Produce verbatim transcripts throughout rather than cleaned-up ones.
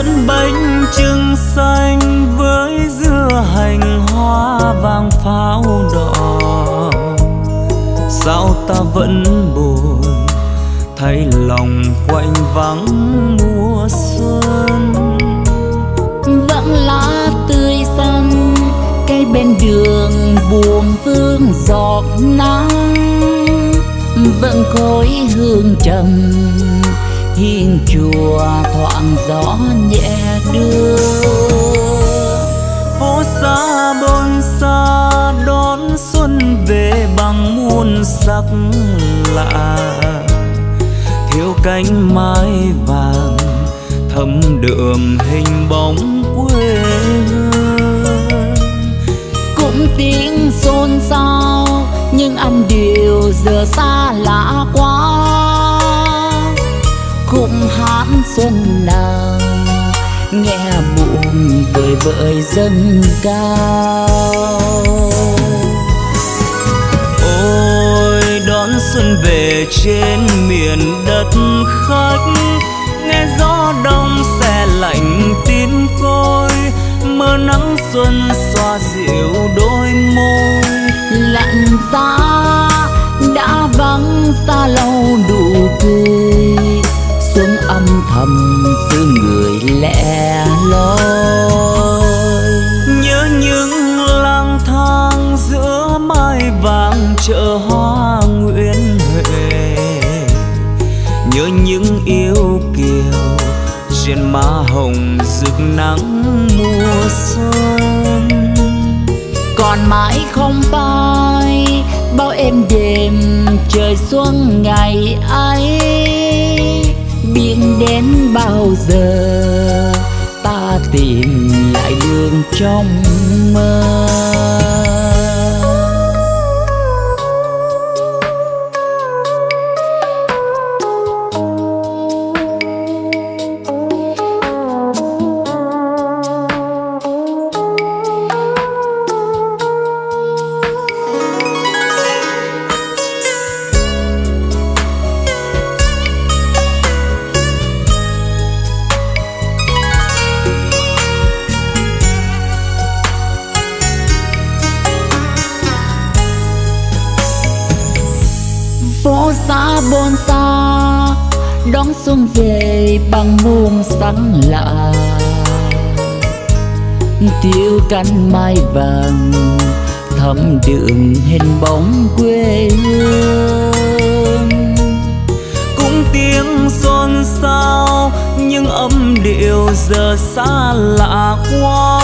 món bánh trưng xanh với dưa hành hoa vàng pháo đỏ. Sao ta vẫn buồn thấy lòng quạnh vắng mùa xuân. Vẫn lá tươi xanh cây bên đường buồn vương giọt nắng. Vẫn khói hương trầm hiên chùa thoảng gió nhẹ đưa. Phố xa bôn xa đón xuân về bằng muôn sắc lạ. Thiếu cánh mai vàng thấm đượm hình bóng quê hương. Cũng tiếng xôn xao nhưng âm điệu giờ xa lạ quá. Khúc hát xuân nào nghe buồn vời vợi dâng cao. Ôi đón xuân về trên miền đất khách, nghe gió đông se lạnh tím côi. Mơ nắng xuân xoa dịu đôi môi. Lặn giá đã vắng xa lâu đủ cười. Xuân âm thầm giữ người lẻ loi. Nhớ những lang thang giữa mai vàng chợ hoa Nguyễn Huệ. Nhớ những yêu kiều trên má hồng rực nắng mùa xuân. Còn mãi không phai bao êm đềm trời xuân ngày ấy. Biết đến bao giờ ta tìm lại đường trong mơ. Phố xa bôn xa đón xuân về bằng muôn sắc lạ. Thiếu cánh mai vàng thấm đượm hình bóng quê hương. Cũng tiếng xôn xao nhưng âm điệu giờ xa lạ quá.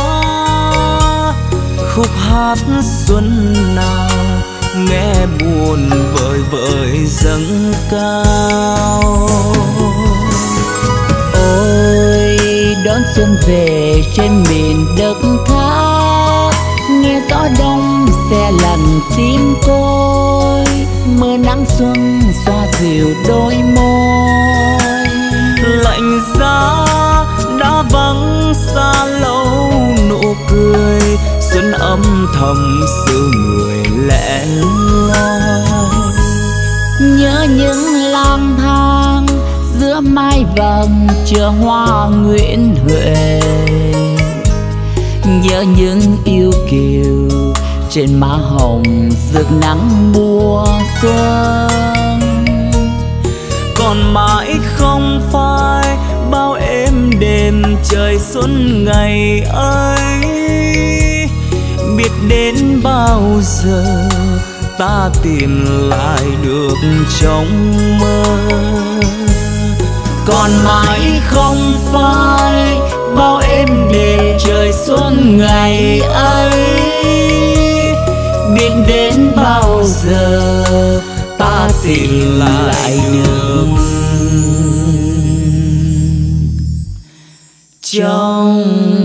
Khúc hát xuân nào nghe buồn vời vợi dâng cao. Ôi đón xuân về trên miền đất khác, nghe gió đông se lạnh tim côi. Mơ nắng xuân xoa dịu đôi môi. Lạnh giá đã vắng xa lâu nụ cười. Xuân âm thầm giữ người lẻ loi. Nhớ những lang thang giữa mai vàng chợ hoa Nguyễn Huệ. Nhớ những yêu kiều trên má hồng rực nắng mùa xuân. Còn mãi không phai bao êm đềm trời xuân ngày ấy. Biết đến bao giờ ta tìm lại được trong mơ. Còn mãi không phai bao êm đềm trời xuân ngày ấy. Biết đến bao giờ ta tìm lại được trong